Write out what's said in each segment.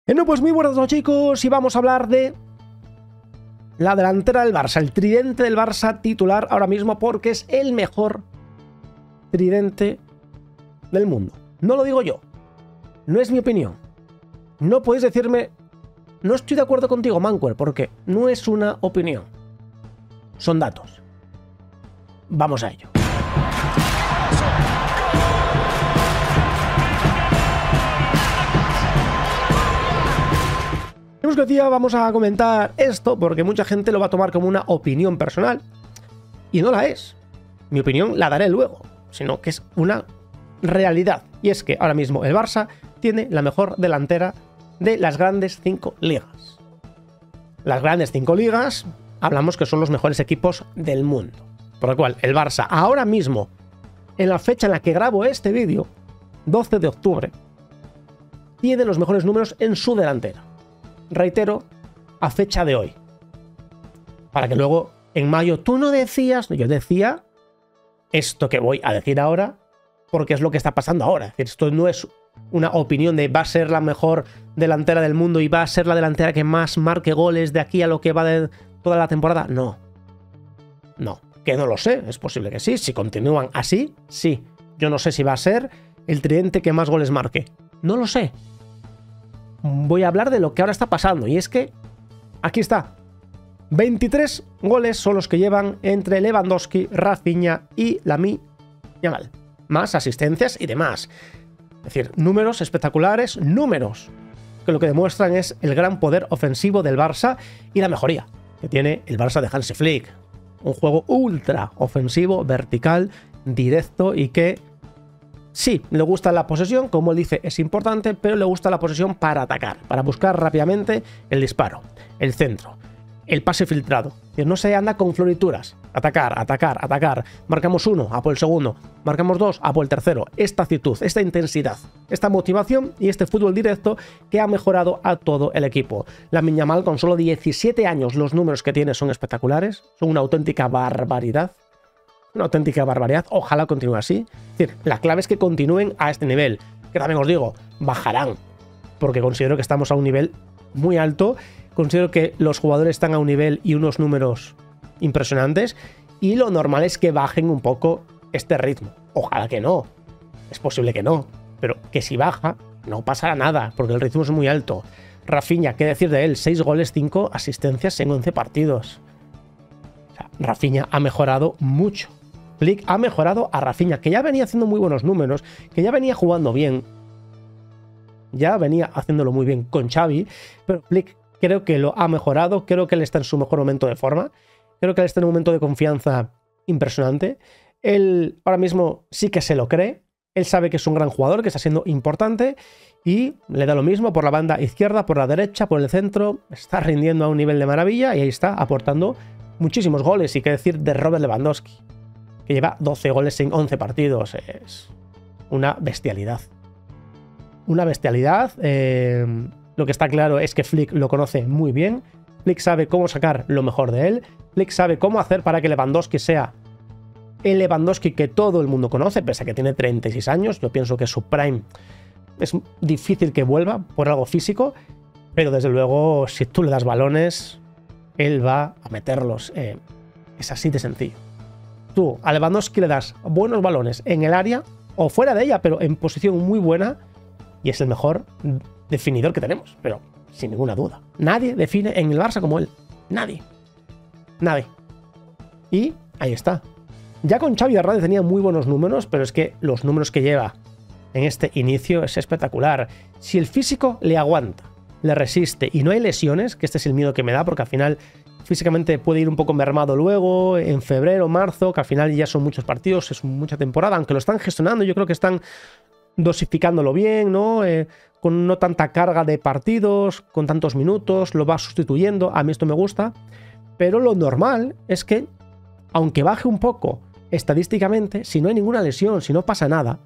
Bueno, pues muy buenas noches, chicos, y vamos a hablar de la delantera del Barça, el tridente del Barça titular ahora mismo, porque es el mejor tridente del mundo. No lo digo yo, no es mi opinión. No podéis decirme, no estoy de acuerdo contigo, Manquer, porque no es una opinión, son datos. Vamos a ello. Que día vamos a comentar esto porque mucha gente lo va a tomar como una opinión personal y no la es. Mi opinión la daré luego, sino que es una realidad, y es que ahora mismo el Barça tiene la mejor delantera de las grandes 5 ligas. Las grandes 5 ligas hablamos que son los mejores equipos del mundo, por lo cual el Barça ahora mismo, en la fecha en la que grabo este vídeo, 12 de octubre, tiene los mejores números en su delantera. Reitero, a fecha de hoy. Para que luego, en mayo, tú no decías... Yo decía esto que voy a decir ahora, porque es lo que está pasando ahora. Es decir, esto no es una opinión de va a ser la mejor delantera del mundo y va a ser la delantera que más marque goles de aquí a lo que va de toda la temporada. No. No. Que no lo sé. Es posible que sí. Si continúan así, sí. Yo no sé si va a ser el tridente que más goles marque. No lo sé. Voy a hablar de lo que ahora está pasando, y es que aquí está, 23 goles son los que llevan entre Lewandowski, Rafinha y Lamine Yamal, más asistencias y demás. Es decir, números espectaculares, números que lo que demuestran es el gran poder ofensivo del Barça y la mejoría que tiene el Barça de Hansi Flick. Un juego ultra ofensivo, vertical, directo, y que sí, le gusta la posesión, como él dice, es importante, pero le gusta la posesión para atacar, para buscar rápidamente el disparo, el centro, el pase filtrado. No se anda con florituras. Atacar, atacar, atacar. Marcamos uno, a por el segundo. Marcamos dos, a por el tercero. Esta actitud, esta intensidad, esta motivación y este fútbol directo que ha mejorado a todo el equipo. Lamine Yamal, con solo 17 años, los números que tiene son espectaculares, son una auténtica barbaridad. Una auténtica barbaridad, ojalá continúe así. Es decir, la clave es que continúen a este nivel, que también os digo, bajarán, porque considero que estamos a un nivel muy alto, considero que los jugadores están a un nivel y unos números impresionantes, y lo normal es que bajen un poco este ritmo. Ojalá que no, es posible que no, pero que si baja, no pasará nada, porque el ritmo es muy alto. Rafinha, ¿qué decir de él? 6 goles, 5 asistencias en 11 partidos. O sea, Rafinha ha mejorado mucho. Flick ha mejorado a Rafinha, que ya venía haciendo muy buenos números, que ya venía jugando bien, ya venía haciéndolo muy bien con Xavi, pero Flick creo que lo ha mejorado, creo que él está en su mejor momento de forma, creo que él está en un momento de confianza impresionante. Él ahora mismo sí que se lo cree, él sabe que es un gran jugador, que está siendo importante, y le da lo mismo por la banda izquierda, por la derecha, por el centro, está rindiendo a un nivel de maravilla, y ahí está aportando muchísimos goles. Y qué decir de Robert Lewandowski, que lleva 12 goles en 11 partidos. Es una bestialidad. Una bestialidad. Lo que está claro es que Flick lo conoce muy bien. Flick sabe cómo sacar lo mejor de él. Flick sabe cómo hacer para que Lewandowski sea el Lewandowski que todo el mundo conoce, pese a que tiene 36 años. Yo pienso que su prime es difícil que vuelva por algo físico, pero desde luego, si tú le das balones, él va a meterlos. Es así de sencillo. Tú a Lewandowski le das buenos balones en el área o fuera de ella, pero en posición muy buena, y es el mejor definidor que tenemos, pero sin ninguna duda. Nadie define en el Barça como él. Nadie. Nadie. Y ahí está. Ya con Xavi Hernández tenía muy buenos números, pero es que los números que lleva en este inicio es espectacular. Si el físico le aguanta, le resiste y no hay lesiones, que este es el miedo que me da, porque al final físicamente puede ir un poco mermado luego, en febrero, marzo, que al final ya son muchos partidos, es mucha temporada, aunque lo están gestionando, yo creo que están dosificándolo bien, ¿no? Con no tanta carga de partidos, con tantos minutos, lo va sustituyendo, a mí esto me gusta, pero lo normal es que, aunque baje un poco estadísticamente, si no hay ninguna lesión, si no pasa nada,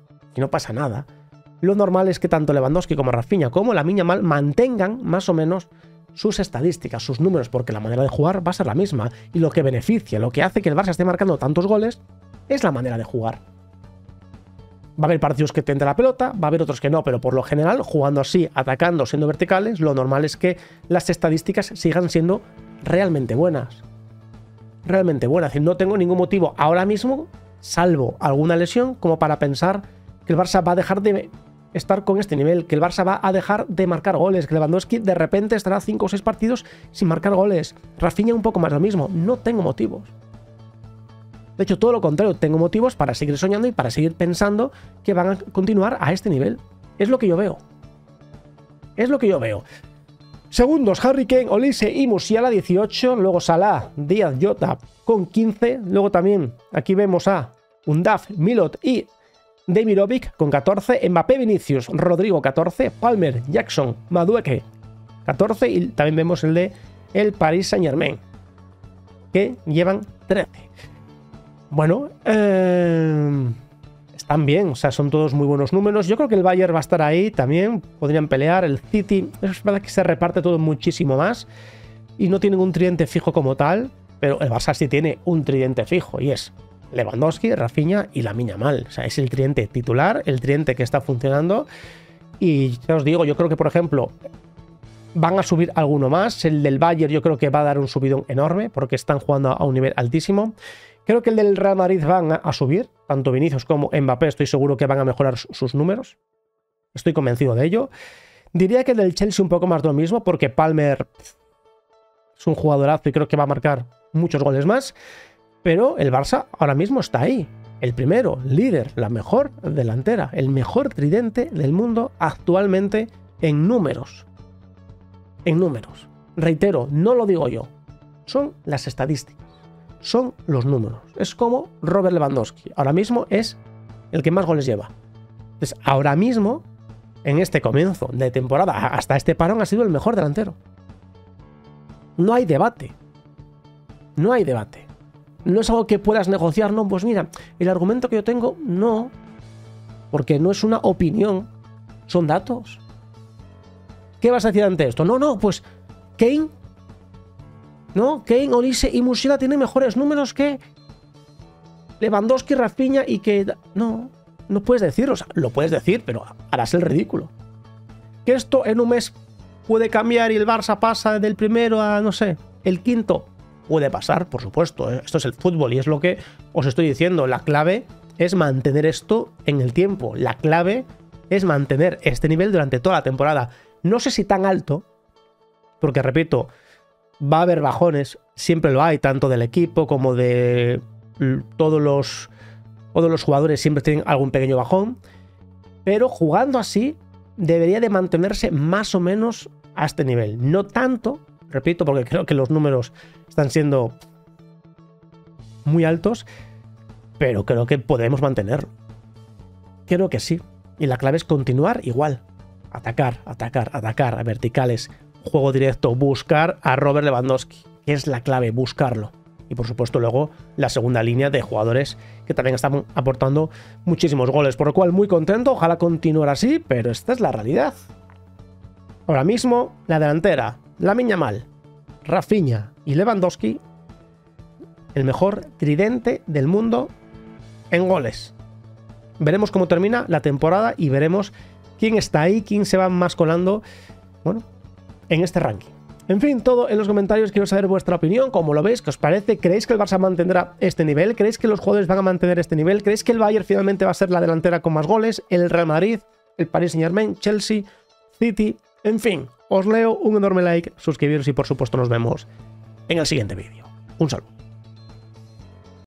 lo normal es que tanto Lewandowski como Rafinha como Lamine Yamal mantengan más o menos sus estadísticas, sus números, porque la manera de jugar va a ser la misma, y lo que beneficia, lo que hace que el Barça esté marcando tantos goles, es la manera de jugar. Va a haber partidos que te entre la pelota, va a haber otros que no, pero por lo general, jugando así, atacando, siendo verticales, lo normal es que las estadísticas sigan siendo realmente buenas. Realmente buenas. No tengo ningún motivo ahora mismo, salvo alguna lesión, como para pensar que el Barça va a dejar de estar con este nivel, que el Barça va a dejar de marcar goles, que Lewandowski de repente estará 5 o 6 partidos sin marcar goles. Rafinha un poco más lo mismo. No tengo motivos. De hecho, todo lo contrario, tengo motivos para seguir soñando y para seguir pensando que van a continuar a este nivel. Es lo que yo veo. Es lo que yo veo. Segundos, Harry Kane, Olise y Musiala, 18. Luego Salah, Díaz, Jota con 15. Luego también aquí vemos a Undaf, Milot y Demirovic con 14. Mbappé, Vinicius, Rodrigo, 14. Palmer, Jackson, Madueke, 14. Y también vemos el de el Paris Saint-Germain, que llevan 13. Bueno, están bien, o sea, son todos muy buenos números. Yo creo que el Bayern va a estar ahí también, podrían pelear. El City, es verdad que se reparte todo muchísimo más y no tienen un tridente fijo como tal, pero el Barça sí tiene un tridente fijo y es Lewandowski, Rafinha y Lamine Yamal. O sea, es el tridente titular, el tridente que está funcionando. Y ya os digo, yo creo que, por ejemplo, van a subir alguno más. El del Bayern yo creo que va a dar un subidón enorme porque están jugando a un nivel altísimo. Creo que el del Real Madrid van a subir, tanto Vinicius como Mbappé, estoy seguro que van a mejorar sus números. Estoy convencido de ello. Diría que el del Chelsea un poco más de lo mismo, porque Palmer es un jugadorazo y creo que va a marcar muchos goles más. Pero el Barça ahora mismo está ahí. El primero, líder, la mejor delantera, el mejor tridente del mundo actualmente en números. En números. Reitero, no lo digo yo. Son las estadísticas. Son los números. Es como Robert Lewandowski. Ahora mismo es el que más goles lleva. Entonces, ahora mismo, en este comienzo de temporada, hasta este parón, ha sido el mejor delantero. No hay debate. No hay debate. No es algo que puedas negociar, no. Pues mira, el argumento que yo tengo, no. Porque no es una opinión. Son datos. ¿Qué vas a decir ante esto? No, pues Kane... No, Kane, Olise y Musiala tienen mejores números que Lewandowski, Rafinha y que... No puedes decirlo. O sea, lo puedes decir, pero harás el ridículo. Que esto en un mes puede cambiar y el Barça pasa del primero a, no sé, el quinto. Puede pasar, por supuesto. Esto es el fútbol y es lo que os estoy diciendo. La clave es mantener esto en el tiempo. La clave es mantener este nivel durante toda la temporada. No sé si tan alto, porque repito... Va a haber bajones, siempre lo hay, tanto del equipo como de todos los jugadores siempre tienen algún pequeño bajón, pero jugando así debería de mantenerse más o menos a este nivel. No tanto, repito, porque creo que los números están siendo muy altos, pero creo que podemos mantenerlo. Creo que sí. Y la clave es continuar igual. Atacar, a verticales. Juego directo, buscar a Robert Lewandowski, que es la clave, buscarlo. Y por supuesto luego la segunda línea de jugadores que también están aportando muchísimos goles, por lo cual muy contento, ojalá continuar así, pero esta es la realidad. Ahora mismo la delantera, Lamine Yamal, Rafinha y Lewandowski, el mejor tridente del mundo en goles. Veremos cómo termina la temporada y veremos quién está ahí, quién se va más colando, bueno, en este ranking. En fin, todo en los comentarios. Quiero saber vuestra opinión, cómo lo veis, qué os parece. ¿Creéis que el Barça mantendrá este nivel? ¿Creéis que los jugadores van a mantener este nivel? ¿Creéis que el Bayern finalmente va a ser la delantera con más goles? ¿El Real Madrid? ¿El Paris Saint-Germain? ¿Chelsea? ¿City? En fin, os leo, un enorme like, suscribiros y por supuesto nos vemos en el siguiente vídeo. Un saludo.